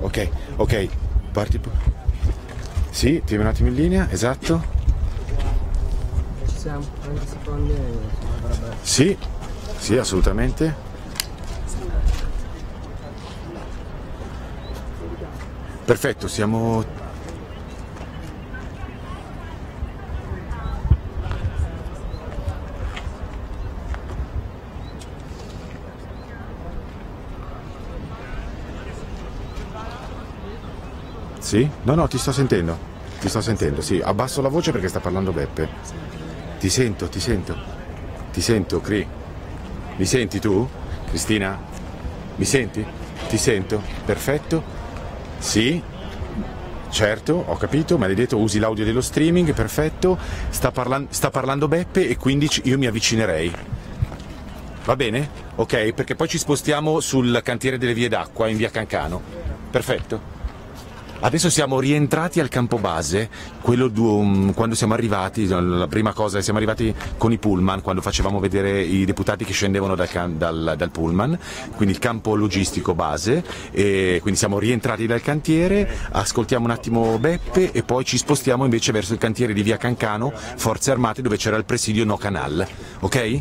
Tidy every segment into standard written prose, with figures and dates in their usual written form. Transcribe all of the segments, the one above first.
ok, ok, parti. Sì, tieni un attimo in linea, esatto. Ci siamo, 30 secondi e dovrebbe... Sì, sì, assolutamente. Perfetto, siamo... Sì? No, no, ti sto sentendo, sì. Abbasso la voce perché sta parlando Beppe. Ti sento, Cri. Mi senti tu? Cristina? Mi senti? Ti sento? Perfetto. Sì? Certo, ho capito, mi hai detto usi l'audio dello streaming, perfetto. Sta parlando Beppe e quindi io mi avvicinerei. Va bene? Ok, perché poi ci spostiamo sul cantiere delle vie d'acqua in via Cancano. Perfetto. Adesso siamo rientrati al campo base, quando siamo arrivati, la prima cosa, siamo arrivati con i pullman, quando facevamo vedere i deputati che scendevano dal pullman, quindi il campo logistico base, e quindi siamo rientrati dal cantiere, ascoltiamo un attimo Beppe e poi ci spostiamo invece verso il cantiere di via Cancano, Forze Armate, dove c'era il presidio No Canal, ok?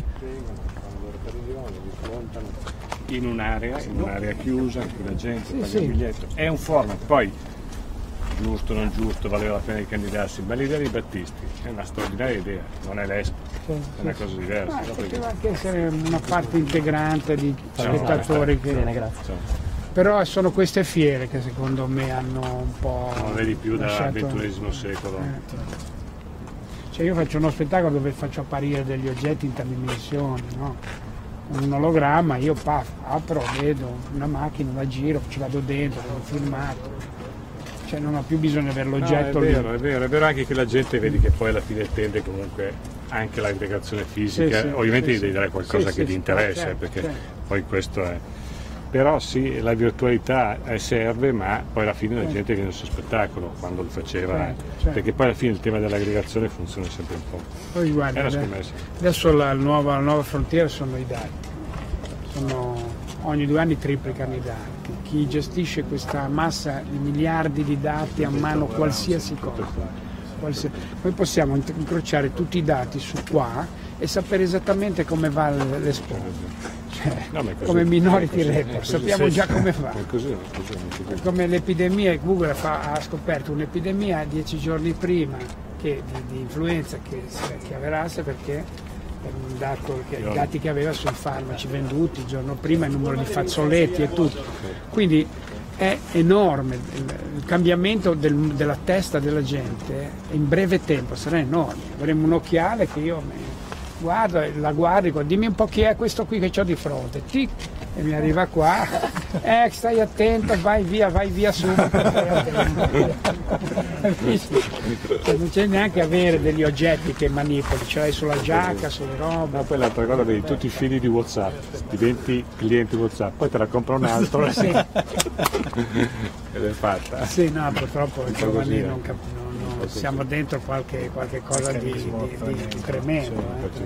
In un'area chiusa, in cui la gente paga il biglietto, è un format, poi giusto o non giusto, valeva la pena di candidarsi, ma l'idea di Battisti è una straordinaria idea, non è l'Expo, è una cosa diversa. Poteva anche essere una parte integrante di spettatori che... Bene, grazie. Però sono queste fiere che secondo me hanno un po'... Non vedi più dal XXI secolo. Cioè io faccio uno spettacolo dove faccio apparire degli oggetti in tre dimensioni, no? Un ologramma, io apro, vedo una macchina, la giro, ci vado dentro, l'ho filmato. Cioè non ho più bisogno di avere l'oggetto lì. È vero anche che la gente vedi che poi alla fine tende comunque anche l'aggregazione fisica, ovviamente gli devi dare qualcosa che ti interessa, perché poi questo è. Però sì, la virtualità serve, ma poi alla fine la gente viene al suo spettacolo quando lo faceva, perché poi alla fine il tema dell'aggregazione funziona sempre un po'. Poi guarda, adesso la nuova frontiera sono i dati, ogni 2 anni triplicano i dati. Chi gestisce questa massa di miliardi di dati a mano qualsiasi cosa. Noi possiamo incrociare tutti i dati su qua e sapere esattamente come va l'Expo, come Minority Report, sappiamo già come va. Come l'epidemia, Google ha scoperto un'epidemia 10 giorni prima di influenza che avverasse, perché un dato i dati che aveva sui farmaci venduti il giorno prima, il numero di fazzoletti e tutto. Quindi è enorme, il cambiamento della testa della gente in breve tempo sarà enorme. Avremo un occhiale che io guardo, la guardo, dico, dimmi un po' chi è questo qui che ho di fronte, tic, e mi arriva qua, stai attento, vai via subito. Non c'è neanche avere degli oggetti che manipoli, ce l'hai sulla giacca, sulle robe. Poi l'altra cosa, vedi tutti i fili di WhatsApp, diventi cliente WhatsApp, poi te la compra un altro ed è fatta. Sì, no, purtroppo i giovani non capiscono. Siamo dentro qualche cosa di tremendo,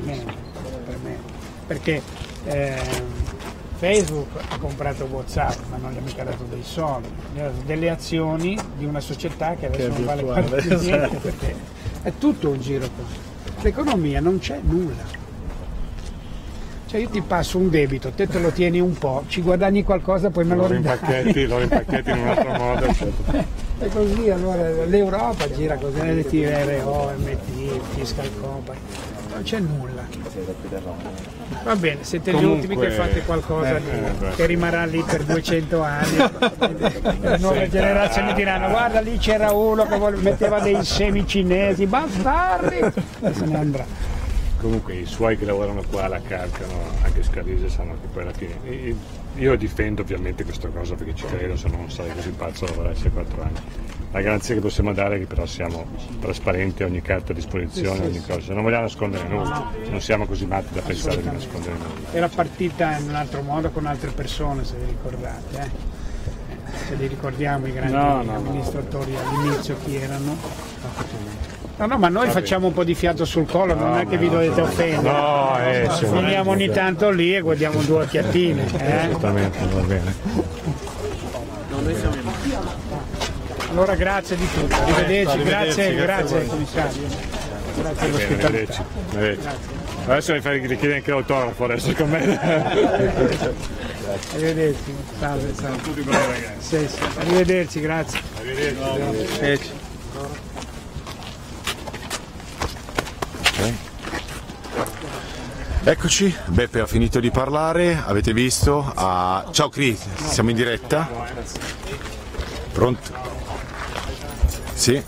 perché Facebook ha comprato WhatsApp ma non gli ha mica dato dei soldi, gli ha dato delle azioni di una società che adesso non vale quasi niente, perché è tutto un giro così. L'economia non c'è nulla. Cioè io ti passo un debito, te lo tieni un po', ci guadagni qualcosa, poi me lo ridai. Lo rimpacchetti in un altro modo. E così allora l'Europa gira così, le TRO, MT, Fiscal Company, non c'è nulla. Va bene, siete gli ultimi che fate qualcosa che rimarrà lì per 200 anni. Le nuove generazioni diranno guarda lì c'era uno che metteva dei semi cinesi, bastardi, e se ne andrà. Comunque i suoi che lavorano qua la calcano, anche Scalise sanno che poi alla fine. Io difendo ovviamente questa cosa perché ci credo, se no non sarei così pazzo a lavorarci a 4 anni. La garanzia che possiamo dare è che però siamo trasparenti, ogni carta a disposizione, ogni cosa. Non vogliamo nascondere nulla, non siamo così matti da pensare di nascondere nulla. Era partita in un altro modo con altre persone, se vi ricordate. Se li ricordiamo i grandi amministratori all'inizio chi erano. No, ma noi facciamo un po' di fiato sul collo, non è che vi dovete offendere. Veniamo ogni tanto lì e guardiamo 2 occhiatine. Esattamente, va bene. Noi siamo Allora grazie di tutto, arrivederci, grazie commissario. Grazie all'ospitalità. Adesso mi fai richiedere anche l'autografo adesso con me. Arrivederci, salve. Tutti bravi ragazzi. Sì. Arrivederci, grazie. Arrivederci. Okay. Eccoci, Beppe ha finito di parlare, avete visto? Ciao Cri, siamo in diretta? Pronto? Sì?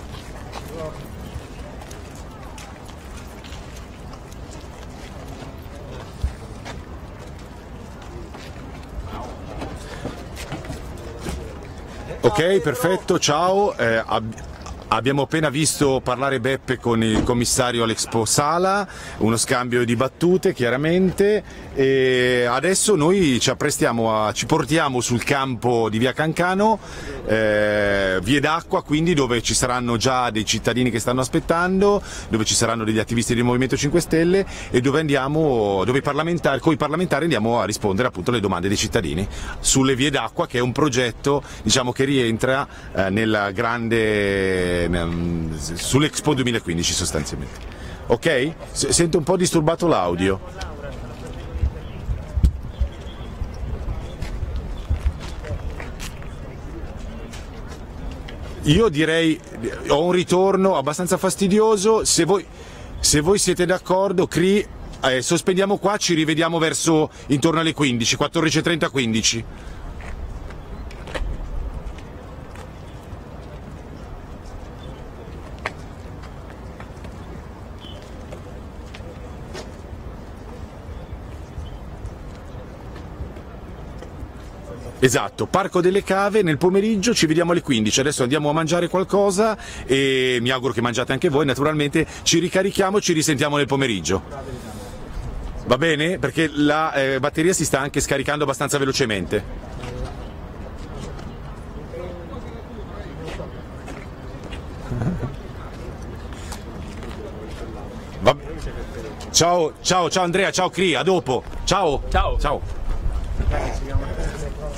Ok, perfetto, ciao. Abbiamo appena visto parlare Beppe con il commissario all'Expo Sala, uno scambio di battute chiaramente, e adesso noi ci portiamo sul campo di Via Cancano, vie d'acqua, quindi dove ci saranno già dei cittadini che stanno aspettando, dove ci saranno degli attivisti del Movimento 5 Stelle e dove coi parlamentari andiamo a rispondere appunto alle domande dei cittadini sulle vie d'acqua, che è un progetto, diciamo, che rientra nella grande sull'Expo 2015 sostanzialmente. Ok? Sento un po' disturbato l'audio. Io direi ho un ritorno abbastanza fastidioso, se voi siete d'accordo, Cri, sospendiamo qua, ci rivediamo verso intorno alle 15, 14:30, 15. Esatto, Parco delle Cave nel pomeriggio, ci vediamo alle 15, adesso andiamo a mangiare qualcosa e mi auguro che mangiate anche voi, naturalmente ci ricarichiamo e ci risentiamo nel pomeriggio. Va bene? Perché la batteria si sta anche scaricando abbastanza velocemente. Ciao Andrea, ciao Cri, a dopo. Ciao.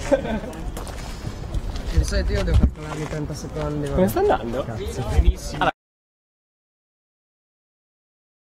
Di solito io devo calcolarmi 30 secondi. Come sta andando? Cazzo. Benissimo.